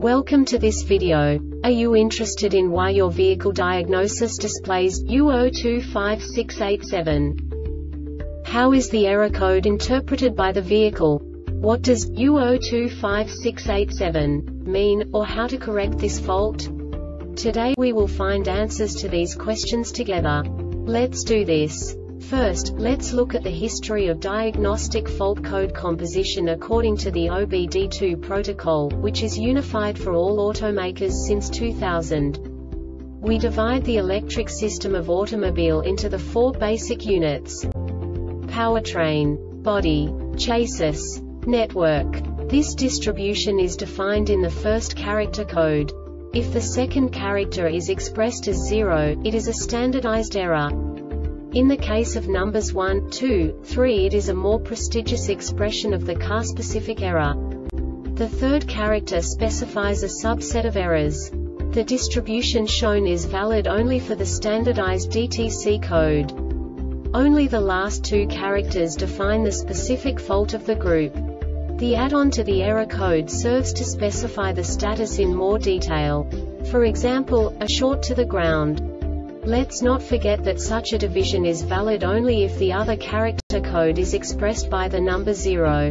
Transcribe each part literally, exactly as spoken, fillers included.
Welcome to this video. Are you interested in why your vehicle diagnosis displays U zero two five six eight seven? How is the error code interpreted by the vehicle? What does U zero two five six eight seven mean, or how to correct this fault? Today we will find answers to these questions together. Let's do this. First, let's look at the history of diagnostic fault code composition according to the O B D two protocol, which is unified for all automakers since two thousand. We divide the electric system of automobile into the four basic units: powertrain, body, chassis, network. This distribution is defined in the first character code. If the second character is expressed as zero, it is a standardized error. In the case of numbers one, two, three, it is a more prestigious expression of the car-specific error. The third character specifies a subset of errors. The distribution shown is valid only for the standardized D T C code. Only the last two characters define the specific fault of the group. The add-on to the error code serves to specify the status in more detail. For example, a short to the ground. Let's not forget that such a division is valid only if the other character code is expressed by the number zero.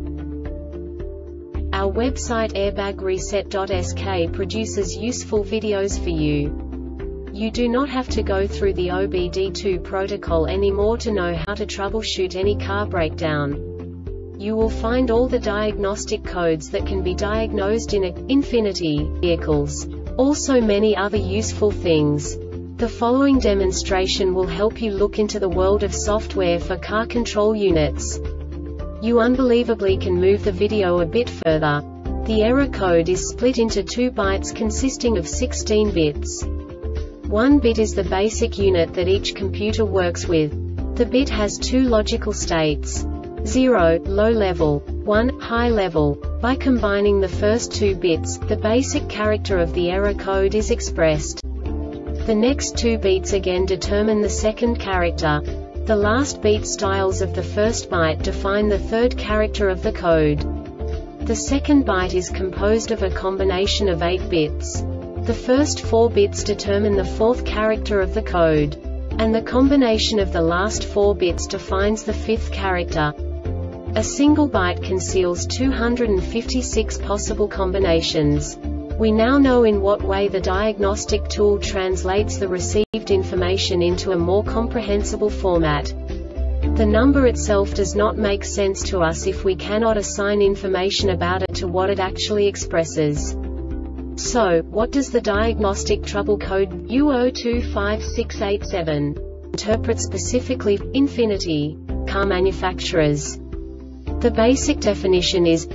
Our website airbag reset dot S K produces useful videos for you. You do not have to go through the O B D two protocol anymore to know how to troubleshoot any car breakdown. You will find all the diagnostic codes that can be diagnosed in a Infiniti vehicles. Also many other useful things. The following demonstration will help you look into the world of software for car control units. You unbelievably can move the video a bit further. The error code is split into two bytes consisting of sixteen bits. One bit is the basic unit that each computer works with. The bit has two logical states: zero, low level, one, high level. By combining the first two bits, the basic character of the error code is expressed. The next two beats again determine the second character. The last beat styles of the first byte define the third character of the code. The second byte is composed of a combination of eight bits. The first four bits determine the fourth character of the code. And the combination of the last four bits defines the fifth character. A single byte conceals two hundred fifty-six possible combinations. We now know in what way the diagnostic tool translates the received information into a more comprehensible format. The number itself does not make sense to us if we cannot assign information about it to what it actually expresses. So, what does the diagnostic trouble code U zero two five six eight seven interpret specifically for Infiniti car manufacturers? The basic definition is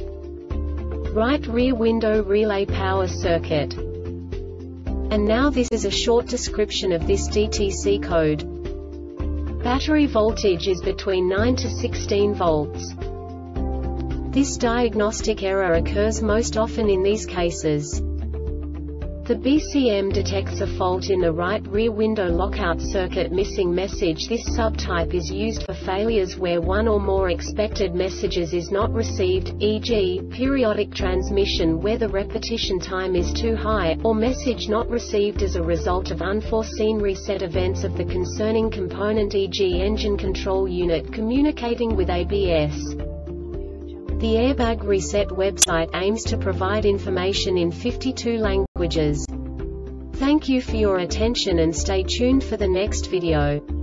right rear window relay power circuit. And now this is a short description of this D T C code. Battery voltage is between nine to sixteen volts. This diagnostic error occurs most often in these cases. The B C M detects a fault in the right rear window lockout circuit missing message. This subtype is used for failures where one or more expected messages is not received, for example, periodic transmission where the repetition time is too high, or message not received as a result of unforeseen reset events of the concerning component, for example engine control unit communicating with A B S. The Airbag Reset website aims to provide information in fifty-two languages. Thank you for your attention and stay tuned for the next video.